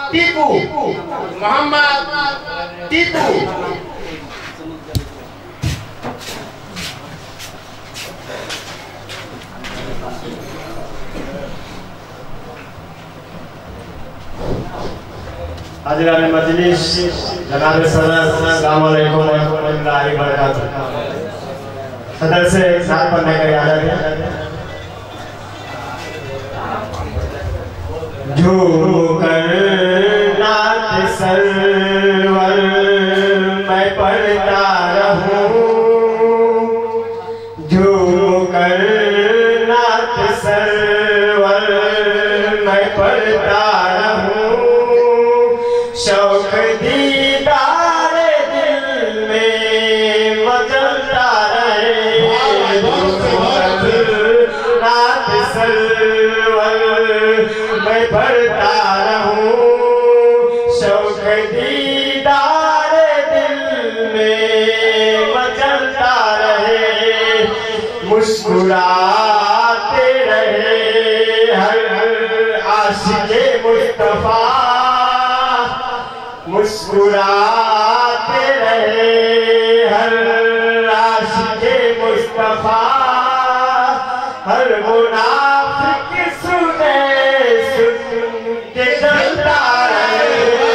टीपू मोहम्मद टीपू हाजिरान मजलिस जनाब सदर अस्सलाम वालेकुम व रहमतुल्लाहि व बरकातुहू। सदर से एक साथ पढ़ने का याद है। झूमकर नाथ सरवर मैं पढ़ता रहूं, झूमकर नाथ सरवर मैं पढ़ता रहूं, शौक दीदार दिल में मचलता रहे, नाथ सरवर मैं पढ़ता रहूं, शौक दीदार दिल में मचलता रहे, मुस्कुराते रहे हर आशिक़े मुस्तफा, मुस्कुराते रहे हर आशिक़े मुस्तफा, हर मुनाफिक सुने सुन के डरता रहे,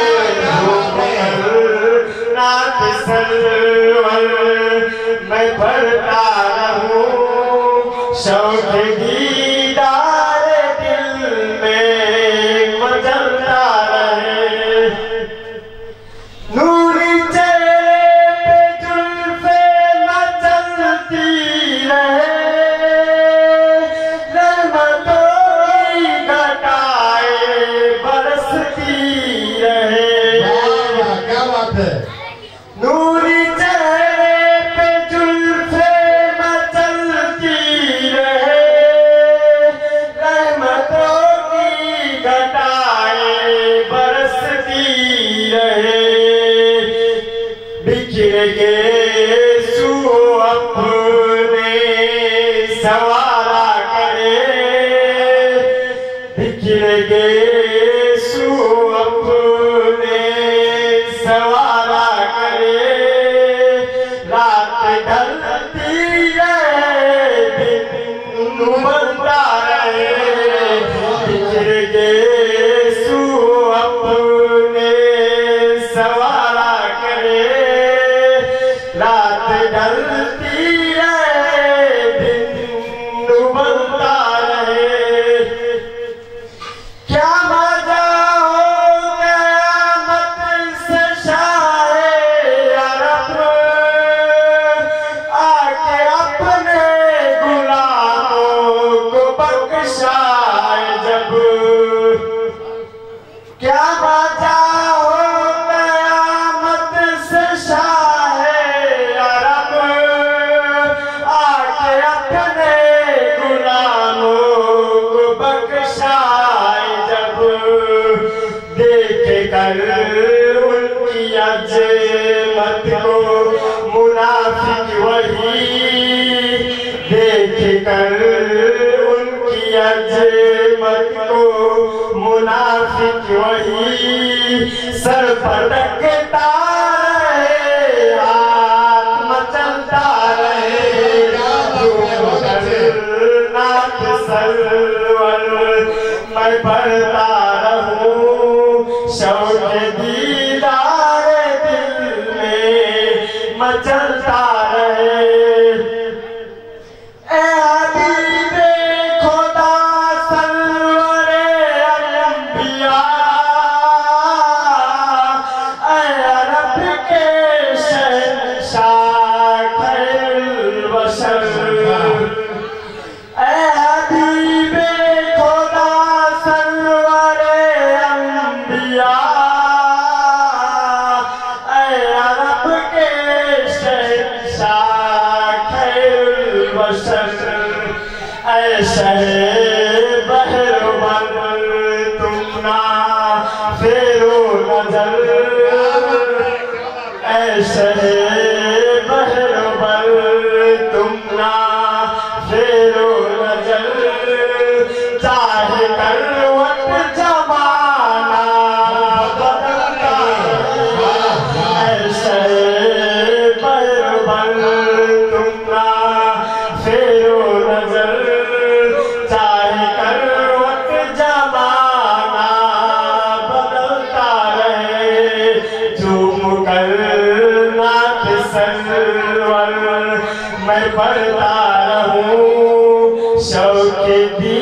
नाथ सरवर मैं पढ़ता रहूं, शौक दीदार दिल में मचलता रहे, नूरी चेहरे पे जुल्फे मचलती रहे, रहमतों की घटाएं बरसती रहे। क्या बात है। नूरी चेहरे पे जुल्फे मचलती रहे, रहमतों की घटाएं बरसती रहे, बिखर के सू अपने सवारा करे, बिखर के सू अपने सवारा करे, रात ढलती रहे दिन बनता रहे, बिखर के सू अपने सवारा करे, रात ढलती रहे दिन बनता रहे, क्या मजा हो क़यामत से शाहे अरब, आके अपने गुलामों को बख्शाए जब, क्या मजा हो क़यामत से शाहे अरब, आके अपने गुलामों को बख्शाए जब, देख कर उनकी अज़मत को मुनाफिक वही, देख कर उनकी अज़मत को मुनाफिक वही, सर पटकता रहे हाथ मचलता रहे, नाथ सरवर मैं पढ़ता रहूं, शौक दीदार दिल में मचलता रहे, ए हबीबे खुदा सरवरे अंबिया, ए अरब के शहंशाह खैरुल बशर, ए हबीबे खुदा सरवरे अंबिया, ए अरब के शहंशाह खैरुल बशर, ऐ शहे बहरवन तुम ना फेरो नजर, ऐ शहे बहरवन तुम ना फेरो नजर, चाहे करवट जमाना पढ़ता रहूं शौक दी